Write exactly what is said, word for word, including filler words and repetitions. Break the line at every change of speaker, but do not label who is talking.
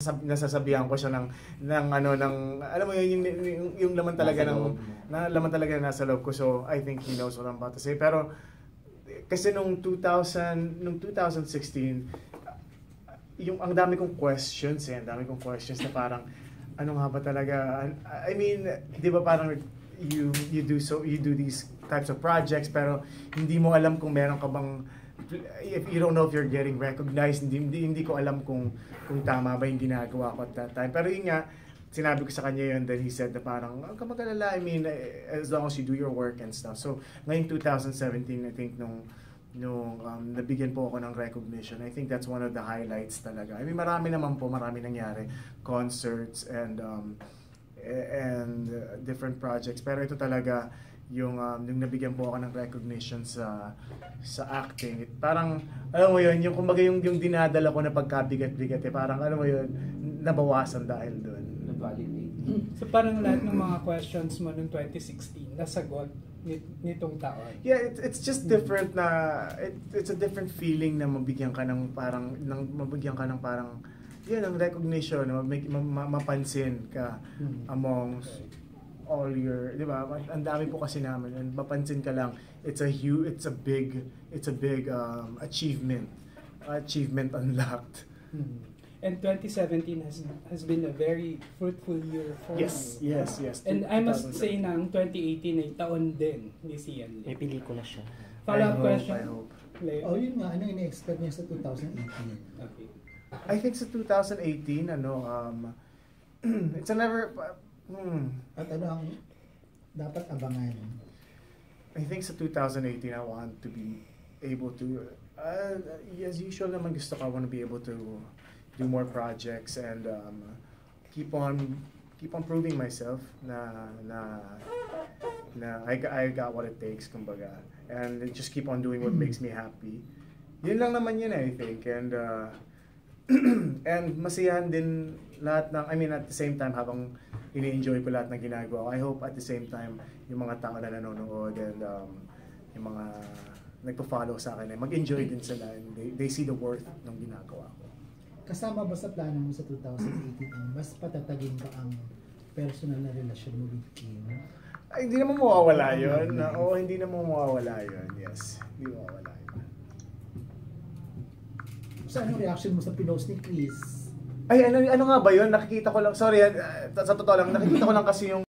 Sab- nasasabihan ko siya ng ng ano ng alam mo yun yung, yung, yung laman talaga
Nasa
ng
loob.
na laman talaga na nasa loob ko, so I think he knows what I'm about to say. Pero kasi nung two thousand nung twenty sixteen yung ang dami kong questions eh, ang dami kong questions na parang ano nga ba talaga, I mean, 'di ba parang you you do so you do these types of projects pero hindi mo alam kung meron ka bang, if you don't know if you're getting recognized, hindi, hindi, hindi ko alam kung kung tama ba yung ginagawa ko at that time. Pero yun nga, sinabi ko sa kanya yun, then he said na parang, huwag ka mag-alala, I mean, as long as you do your work and stuff. So, ngayong twenty seventeen, I think, nung, nung um, nabigyan po ako ng recognition, I think that's one of the highlights talaga. I mean, marami naman po, marami nangyari. Concerts and, um, and uh, different projects. Pero ito talaga, yung um, yung nabigyan po ako ng recognition sa sa acting. It, parang alam mo yun, yung kumbaga yung yung dinadala ko na pagkabigat-bigat eh, parang alam mo yun, nabawasan dahil doon.
Validate.
So parang lahat ng mga questions mo noong twenty sixteen nasagot nit nitong taon.
Yeah, it, it's just different na it, it's a different feeling na mabigyan ka ng parang ng mabigyan ka ng parang yan ang recognition, na ma, ma, mapansin ka among all your, di ba? Ang dami po kasi namin, and mapansin ka lang, it's a huge, it's a big, it's a big um, achievement, achievement unlocked.
Hmm. And twenty seventeen has has been a very fruitful year for
Yes,
you.
yes, yes.
And I must say na ang twenty eighteen ay taon din ni Xian.
May pelikula siya.
Follow-up
I
question.
I hope.
Leo?
Oh, yun nga, ano yung ina-expect niya sa twenty eighteen?
Okay.
I think sa twenty eighteen, ano, um, it's a never, hmm,
At ano ang dapat abangan?
I think sa twenty eighteen, I want to be able to, uh, as usual naman gusto ko, I want to be able to do more projects and um, keep on keep on proving myself na na na I, I got what it takes, kumbaga, and just keep on doing what makes me happy. Yun lang naman yun, I think, and uh, and masiyahan din lahat ng, I mean, at the same time habang ini-enjoy ko lahat ng ginagawa ko, I hope at the same time yung mga tao na nanonood and um, yung mga nagpo-follow sa akin ay mag-enjoy din sila and they, they see the worth ng ginagawa ko.
Kasama ba sa plano mo sa twenty eighteen ang mas patatagin ba ang personal na relasyon mo with Kim?
Ay, hindi naman mawawala yun. Oo, hindi naman mawawala yun. Yes, hindi mawawala yun.
So, anong reaction mo sa pinost ni Chris?
Ay, ano, ano nga ba yun? Nakikita ko lang, sorry, uh, sa totoo lang, nakikita ko lang kasi yung